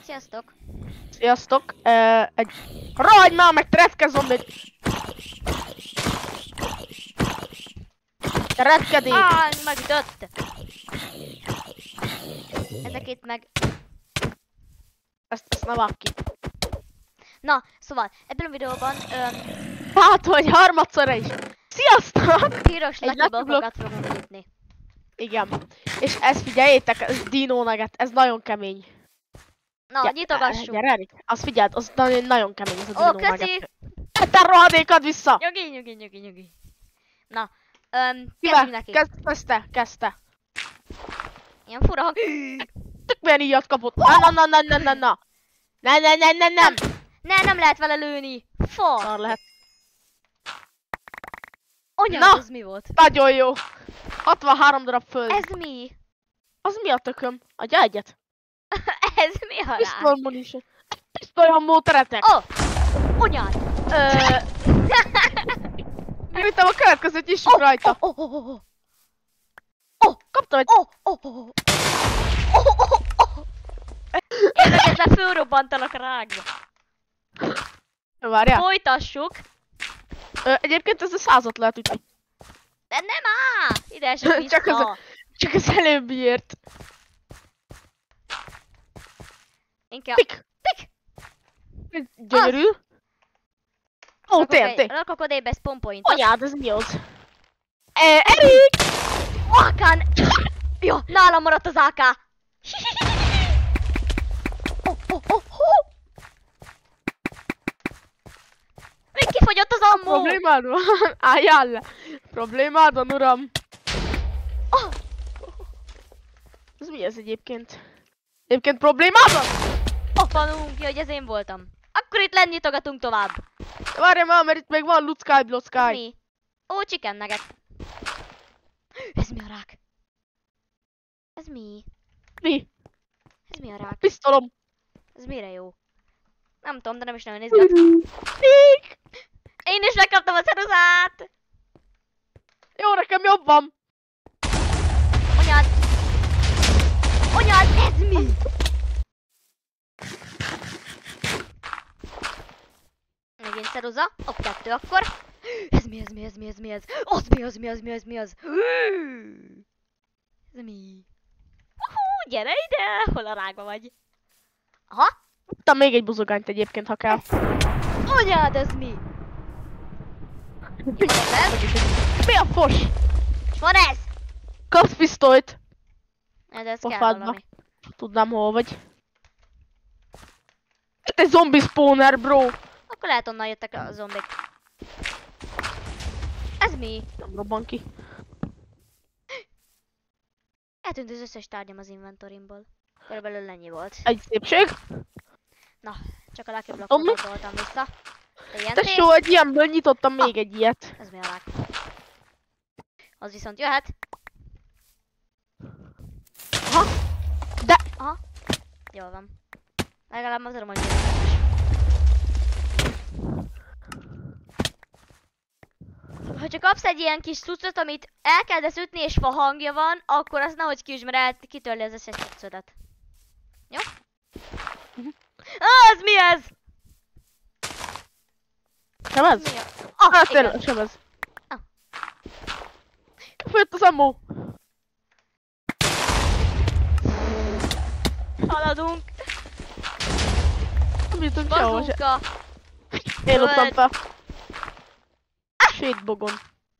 Sziasztok! Sziasztok! Egy ragy már meg retke zombit! Te retkedék! Megütött! Ezek itt meg... Ezt ne vágj ki. Na, szóval, ebben a videóban Hát, hogy harmadszorra is. Sziasztok! piros Egy lakiblokokat fogunk nyitni. Igen. És ezt figyeljétek, ez Dino Nugget, ez nagyon kemény. Na, nyitogassuk! Gyere, Erik, azt figyeld, az nagyon kemény ez a Dino Ó, köszi! Nugget. Te rohadék, add vissza! Nyugi. Na, kezdjünk neki. Kezdte. Ilyen fura hang... Tök milyen íjat kapott. Na. Nem. Nem lehet vele lőni! Fa! Szar lehet. Anya, Na! ez mi volt? Nagyon jó. 63 darab föld. Ez mi? Az mi a tököm? Adja egyet. Ez mi a rá? Pistol munition. Pistoly ammo teretek. Ó! Anyád! Miután a következőt is rajta. Kaptam egy... Érdeketlen fölrobbantanak a rákba. Várjál. Folytassuk. Egyébként ez a 100-at lehet ütni. De nem áll! Ide esett vissza. Csak az előbbiért. Inkább... Pik. Gyönyörű. Ó, TNT. Rakok odébb ezt pompoint. Anyád, ez mi az? Erik! Akán! Jó, nálam maradt az AK. Még kifogyott az ammó! Problémád van? Álljál le! Problémád van, uram! Ez mi ez egyébként? Egyébként problémád van? Fanunk, hogy ez én voltam. Akkor itt lennyitogatunk tovább. Várjál már, mert itt még van Luckáj, Bloszkáj. Mi? Ó, chicken nugget. Ez mi a rák? Ez mi? Mi? Ez mi a rák? Pisztolom. Ez mire jó? Nem tudom, de nem is nagyon izgat. Pik! Én is megkaptam a ceruzát! Jó, nekem jobb van. Anyád, ez mi? Megint ceruza. Hopp, 2 akkor. Ez mi? Az mi? Ez mi? Gyere ide! Hol a rákba vagy? Aha! Tudtam még egy buzogányt egyébként, ha kell. Anyád, ez mi? Mi van ez? Mi a fos? Van ez? Kapsz pisztolyt. Ez kell Pofádba. valami. Tudnám, hol vagy. Itt egy zombi spawner, bro. Akkor lehet onnan jöttek a zombik. Ez mi? Nem robban ki. Eltűnt az összes tárgyam az inventorimból. Körülbelül ennyi volt. Egy szépség. Na, csak a lucky blockot voltam vissza. Tesó, egy ilyenből nyitottam még egy ilyet. Ez mi a rák? Az viszont jöhet. Aha. De... Aha. Jól van. Legalább már tudom, hogy mi. Ha csak kapsz egy ilyen kis cuccot, amit elkezdesz ütni és fa hangja van, akkor az nehogy kiüsd, mert kitörli az összes cuccodat. Jó? Az mi ez? Sebez? Mi a... Hát igen. tényleg, sebez. Ah. Főtt az ammó. Haladunk. Nem jutunk sehol se. Bazooka. Én loptam fel. Sétbogon.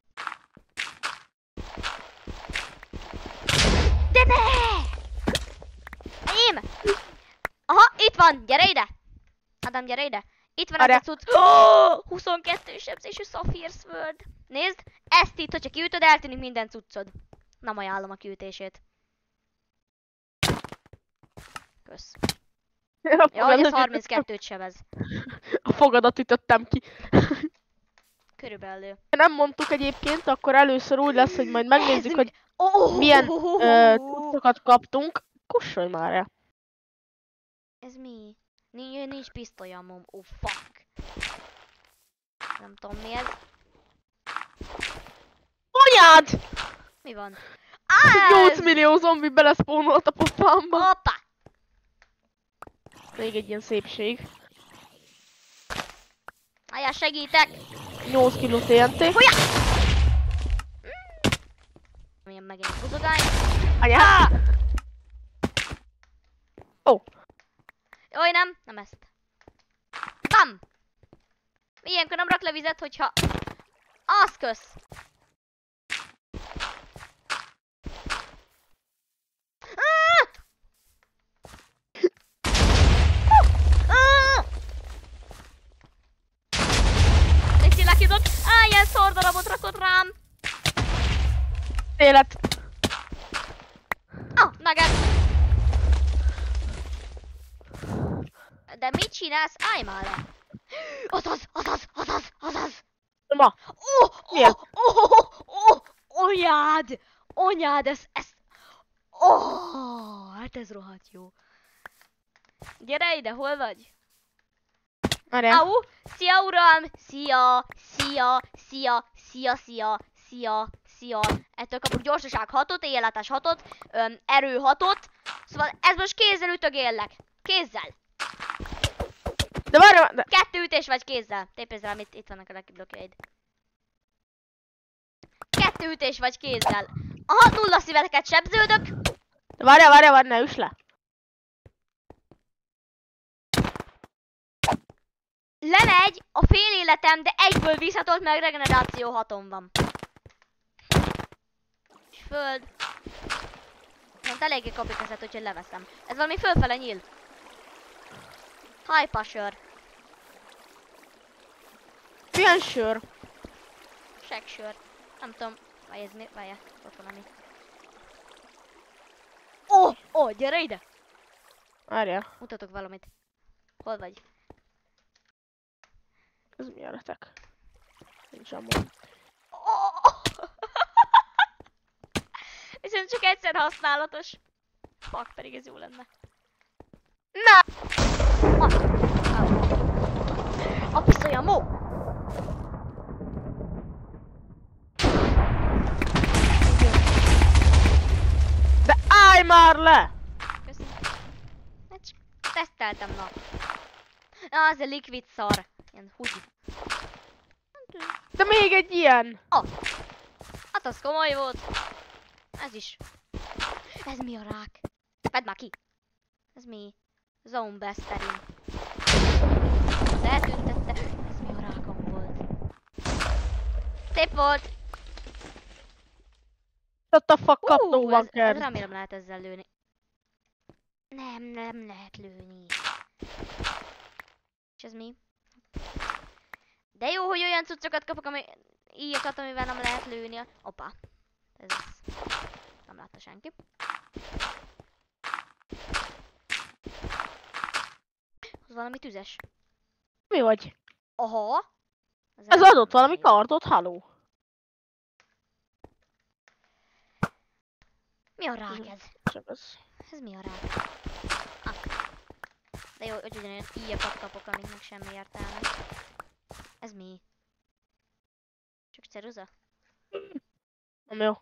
De ne! Enyém! Aha, itt van! Gyere ide! Adam, gyere ide! Itt van ez a cucc. 22 sebzésű Sapphire Sword. Nézd! Ezt itt, hogyha kiütöd, eltűnik minden cuccod. Nem ajánlom a kiütését. Kösz. Ja, hogy ez 32-t sebez. A fogadat ütöttem ki. Körülbelül. Nem mondtuk egyébként, akkor először úgy lesz, hogy majd megnézzük, hogy milyen cuccokat kaptunk. Kussolj már el. Ez mi? Nincs pisztolyamom. Oh fuck. Nem tudom mi ez. Anyád! Mi van? 8 millió zombi beleszpónolt a pofámba. Hoppá! Még egy ilyen szépség. Ajá, segítek! 8 kiló TNT. Hújja! Milyen megint buzogány. Anyá! Ó! Jaj, nem ezt. Bam! Ilyenkor nem rak le vizet, hogyha... Az kösz! Léci lekidott! Ilyen szordarabot rakott rám! Élet! Nugget! De mit csinálsz? Állj már le! Azaz! Ma! Milyen? Anyád, ez... Hát ez rohadt jó. Gyere ide, hol vagy? Várjál. Au! Szia, uram! Szia! Ettől kapok gyorsaság 6-ot, éjjellátás 6-ot, erő 6-ot. Szóval ez most kézzel ütögéllek. Kézzel! De várjál! De... 2 ütés vagy kézzel. Tépezz rám, itt vannak a lekiblokkjaid. 2 ütés vagy kézzel. Aha, 0 szíveteket sebződök. De várjál, ne üss le! Lemegy a fél életem, de egyből visszatolt, meg regeneráció 6-on van. És föld. Mert eléggé kopikaszett, úgyhogy leveszem. Ez valami fölfele nyíl. Hypa sör. Milyen sör? Segsör. Nem tudom. Vagy ez mi? Várjál. Ott van ami. Ó, gyere ide! Várjál. Mutatok valamit. Hol vagy? Ez mi a retek? Nincs amúgy. Viszont csak egyszer használatos. Fuck, pedig ez jó lenne. Na! A pisztolyamó! De állj már le! Köszönöm. Hát csak teszteltem, na. Na, az a likvid szar. Ilyen húgy. De még egy ilyen! Hát az komoly volt. Ez is. Ez mi a rák? Vedd már ki. Ez mi? Zombesterин. Letüntette. Ez mi a rákom volt? Szép volt. What the fuck, kapnó van ez kell. remélem lehet ezzel lőni. Nem lehet lőni. És ez mi? De jó, hogy olyan cuccokat kapok, íjakat, amivel nem lehet lőni. Opa. Ez nem látta senki. Az valami tüzes. Mi vagy? Aha. Ez adott valami kardot, haló. Mi a rák ez? Csak ez. Ez mi a rák? De jó, hogy ugyanolyan íjakat kapok, amiknek semmi értelme. Ez mi? Csak ceruza? Nem jó.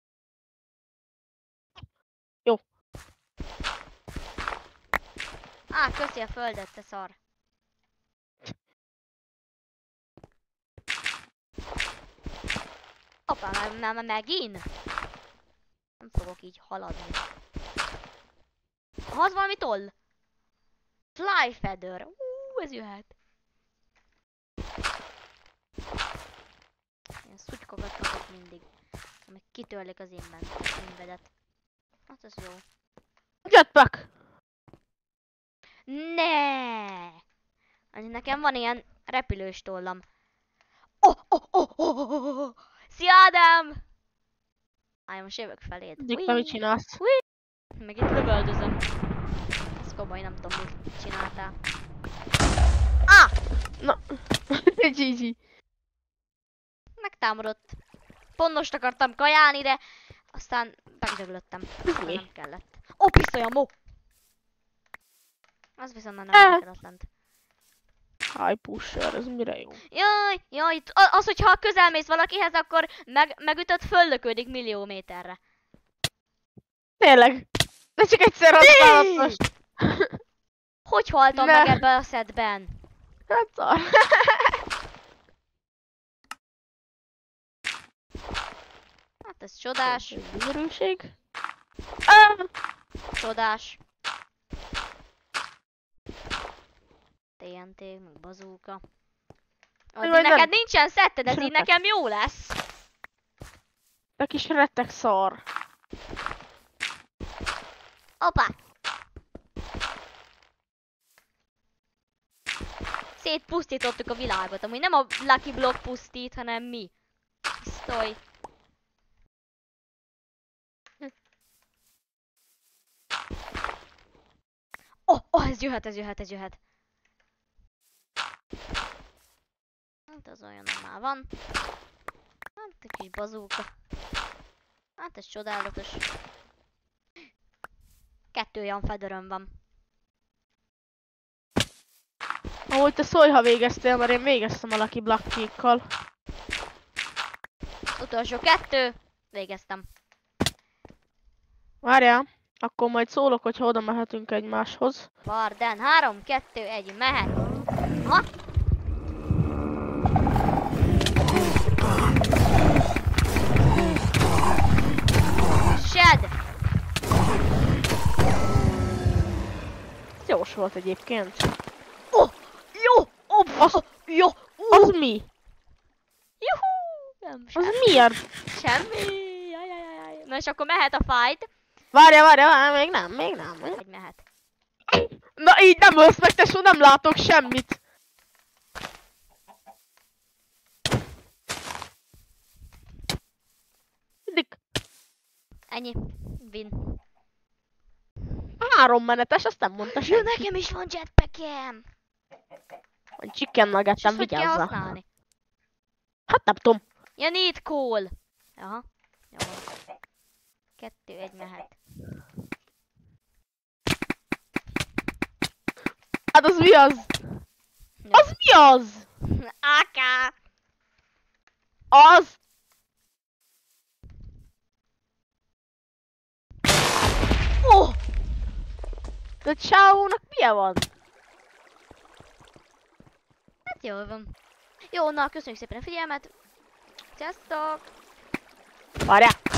Jó. Köszi a földet, te szar. Hoppá, megint? Nem fogok így haladni. Az valami toll. Fly feather. Ez jöhet. Ilyen szutykokat kapok mindig. Amik kitörlik az invedet. Hát ez jó. Jetpack! Ne! Nekem van ilyen repülős tollam. Szia, Ádám! Most jövök feléd. Dikta, mit csinálsz? Meg itt lövöldözöm. Ez komoly, nem tudom, mit csináltál. Na, GG. Megtámadott. Pont most akartam kajálni, de aztán megdöglöttem. Mi? Nem kellett. Pisztolyamó! Az viszont már nem kellett lent. High pusher, ez mire jó? Jaj, az, hogyha közelmész valakihez, akkor megütött, föllöködik millió méterre. Tényleg? De csak egyszer használod most. Hogy haltam meg ebben a szedben? Hát szar. Hát ez csodás. Gyönyörűség. Csodás. TNT, meg bazooka. Addig neked nincsen szetted, ez így nekem jó lesz. De kis rettek szar. Hoppá! Szétpusztítottuk a világot, amúgy nem a Lucky Block pusztít, hanem mi. Pisztoly. Oh, ez jöhet. Hát az olyan már van. Hát egy kis bazooka. Hát ez csodálatos. 2 olyan fedöröm van. Ahogy te szólj, ha végeztél, mert én végeztem a Lucky Block-kékkal. Utolsó 2. Végeztem. Várjál, akkor majd szólok, hogyha oda mehetünk egymáshoz. Varden, 3, 2, 1, mehet. Aha. Shed. Ez jós volt egyébként. Oh, jó, jó. Az mi? Juhú. Nem Az semmi. miért? Semmi. Jaj. Na és akkor mehet a fight. Várjál, még nem. Hogy mehet. Na így nem ölsz meg, tesó, nem látok semmit. Ennyi. Win. 3 menetes, azt nem mondta Jó, senki. nekem is van jetpackem. Chicken nuggetem, Hogy kell vigyázzál. használni? Hát nem tudom. Ja, need coal. Aha. Jó. 2, 1 mehet. Hát az mi az? Jó. Az mi az? AK. Az? Oh! De Csáónak milyen van? Hát jól van. Jó, na, köszönjük szépen a figyelmet. Sziasztok! Várjál!